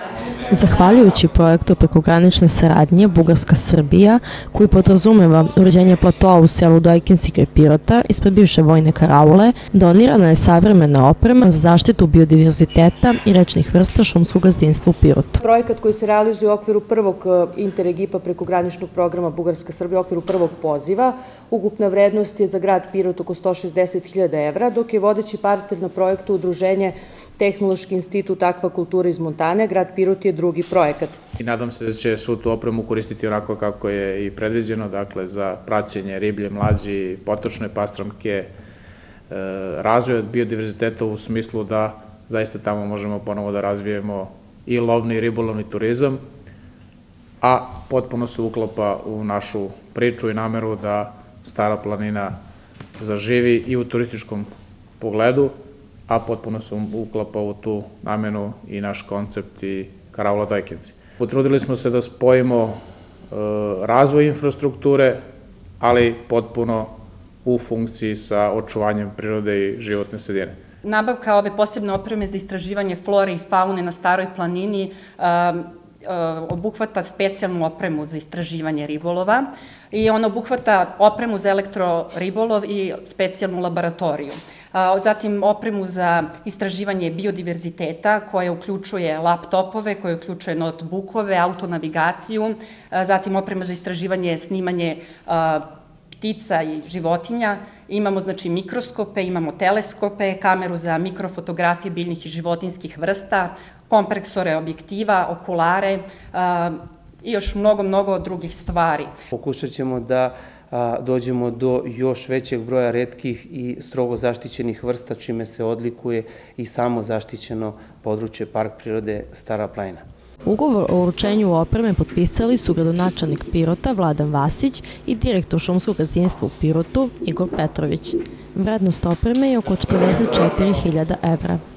Zahvaljujući projektu prekogranične saradnje Bugarska-Srbija, koji podrazumeva uređenje platoa u selu Dojkinci kraj Pirota ispred bivše vojne karaule, donirana je savremena oprema za zaštitu biodiverziteta i rečnih vrsta šumskog gazdinstva u Pirotu. Projekat koji se realizuje u okviru prvog Interreg IPA prekograničnog programa Bugarska-Srbija, u okviru prvog poziva, ukupna vrednost je za grad Pirot oko 160.000 evra, dok je vodeći partner na projektu udruženje Tehnološki institut akvakulture iz Montane, grad Pirot je drugi projekat. I nadam se da će svu tu opremu koristiti onako kako je i predviđeno, dakle za praćenje riblje, mlađi, potočne pastramke, razvoj biodiverziteta u smislu da zaista tamo možemo ponovo da razvijemo i lovni i ribolovni turizam, a potpuno se uklapa u našu priču i nameru da Stara planina zaživi i u turističkom pogledu, a potpuno se uklapa u tu namenu i naš koncept i karaula Dojkinci. Potrudili smo se da spojimo razvoj infrastrukture, ali potpuno u funkciji sa očuvanjem prirode i životne sredine. Nabavka ove posebne opreme za istraživanje flore i faune na Staroj planini obuhvata specijalnu opremu za istraživanje ribolova i ona obuhvata opremu za elektroribolov i specijalnu laboratoriju. Zatim opremu za istraživanje biodiverziteta koja uključuje laptopove, koja uključuje notebookove, autonavigaciju, zatim oprema za istraživanje, snimanje ptica i životinja. Imamo znači mikroskope, imamo teleskope, kameru za mikrofotografije biljnih i životinjskih vrsta, kompreksore objektiva, okulare i još mnogo drugih stvari. Pokušat ćemo da dođemo do još većeg broja retkih i strogo zaštićenih vrsta, čime se odlikuje i samo zaštićeno područje Park prirode Stara planina. Ugovor o uručenju opreme potpisali su gradonačelnik Pirota Vladan Vasić i direktor šumskog gazdinstva u Pirotu Igor Petrović. Vrednost opreme je oko 44.000 evra.